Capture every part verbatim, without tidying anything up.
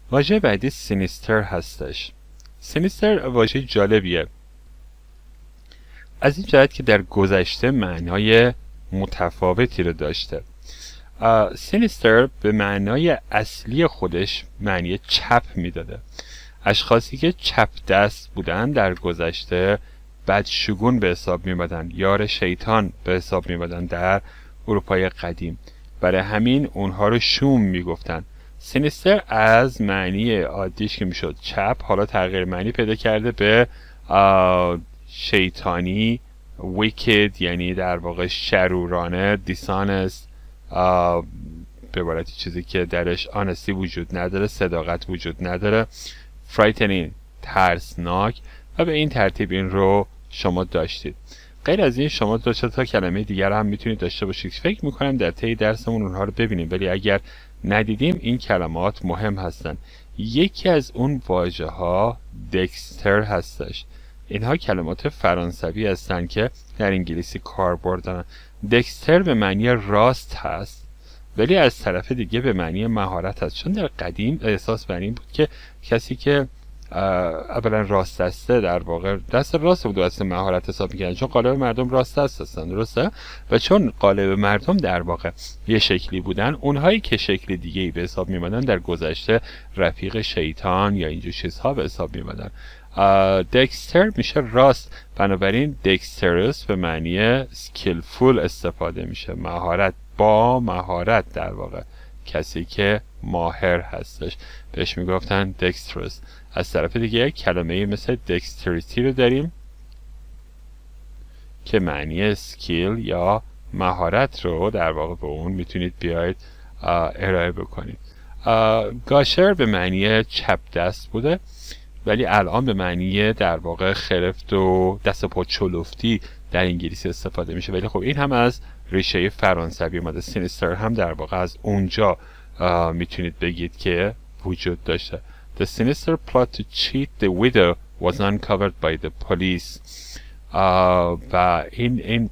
واژه بعدی سینیستر هستش. سینیستر واژه جالبیه از این جهت که در گذشته معنای متفاوتی رو داشته. سینیستر به معنای اصلی خودش معنی چپ میداده. اشخاصی که چپ دست بودن در گذشته بدشگون به حساب میمدن، یار شیطان به حساب میمدن در اروپای قدیم. برای همین اونها رو شوم میگفتن. سینیستر از معنی عادیش که میشد چپ، حالا تغییر معنی پیدا کرده به شیطانی، wicked یعنی در واقع شرورانه، dishonest به عبارتی چیزی که درش honesty وجود نداره، صداقت وجود نداره، frightening ترسناک، و به این ترتیب این رو شما داشتید. غیر از این شما دو تا کلمه دیگر هم میتونید داشته باشید. فکر میکنم در طی درسمون اونها رو ببینیم، ولی اگر ندیدیم این کلمات مهم هستن. یکی از اون واژه ها دکستر هستش. اینها کلمات فرانسوی هستن که در انگلیسی کاربرد دارن. دکستر به معنی راست هست، ولی از طرف دیگه به معنی مهارت هست، چون در قدیم احساس بر این بود که کسی که اولا راست دسته در واقع دست راست بود و دست مهارت حساب می‌کردن، چون قالب مردم راست دست هستن، درسته؟ و چون قالب مردم در واقع یه شکلی بودن، اونهایی که شکل دیگه‌ای به حساب می‌آمدن در گذشته رفیق شیطان یا اینجور چیزها به حساب می‌آمدن. دکستر میشه راست، بنابراین دکسترس به معنی سکیلفول استفاده میشه، مهارت، با مهارت در واقع، کسی که ماهر هستش بهش میگفتن دکسترس. از طرف دیگه کلمه مثل دکستریتی رو داریم که معنی سکیل یا مهارت رو در واقع به اون میتونید بیاید ارائه بکنید. گاشر به معنی چپ دست بوده، ولی الان به معنی در واقع خرفت و دست پا چلفتی در انگلیسی استفاده میشه، ولی خب این هم از ریشه فرانسوی اومده. سینیستر هم در واقع از اونجا میتونید بگید که وجود داشته. The sinister plot to cheat the widow was uncovered by the police. و این این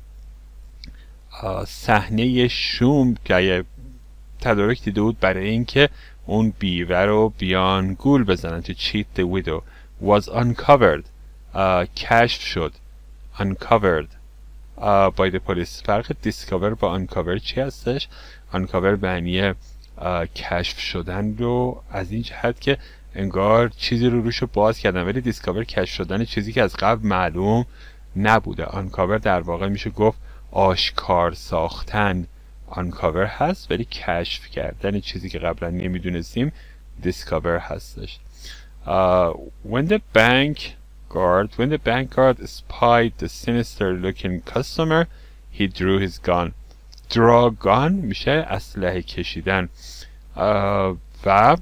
صحنه شوم که تدارک دیده بود برای اینکه اون بیوه رو بیان گول بزنن، to cheat the widow was uncovered کشف شد، uncovered uh, by the police. فرق discover با uncover چی هستش؟ uncover معنی کشف شدن رو از این جهت که انگار چیزی رو روش رو باز کردن، ولی دیسکاور کشف شدن چیزی که از قبل معلوم نبوده. آنکاور در واقع میشه گفت آشکار ساختن، آنکاور هست، ولی کشف کردن چیزی که قبلا نمیدونستیم دیسکاور هستش. uh, when the bank guard when the bank guard spied the sinister looking customer he drew his gun. draw gun میشه اسلحه کشیدن. uh, و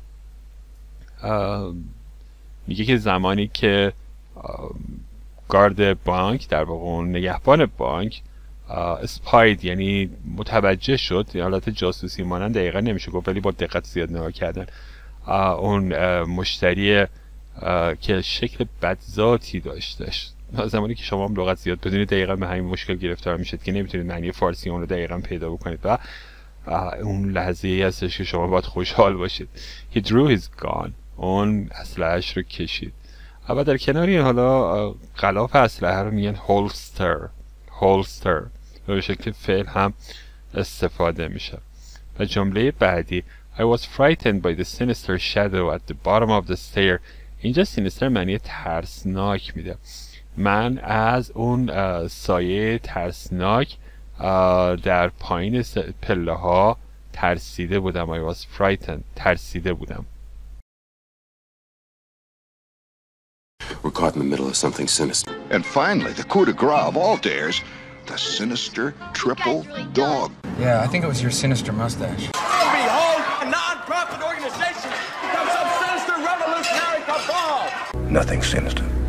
میگه که زمانی که گارد بانک در واقع اون نگهبان بانک اسپاید یعنی متوجه شد، حالت جاسوسی مانند دقیقا نمیشه گفت ولی با دقت زیاد نگاه کردن، اون مشتری که شکل بدذاتی داشتش. زمانی که شما هم لغت زیاد بدونید دقیقا به همین مشکل گرفتار میشید که نمیتونید معنی فارسی اون رو دقیقا پیدا بکنید و اون لحظه ای هستش که شما باید خوشحال باشید. He drew his gun. اون اسلحه‌اش رو کشید. اما در کنار این حالا غلاف اسلحه رو میگن هولستر. هولستر به شکل فعل هم استفاده میشه. و جمله بعدی I was frightened by the sinister shadow at the bottom of the stair. اینجا سینیستر معنی ترسناک میده. من از اون سایه ترسناک در پایین پله ها ترسیده بودم. I was frightened. ترسیده بودم. We're caught in the middle of something sinister. And finally, the coup de grace of all dares, the sinister triple dog. Yeah, I think it was your sinister mustache. Behold, a non-profit organization becomes some sinister revolutionary cabal. Nothing sinister.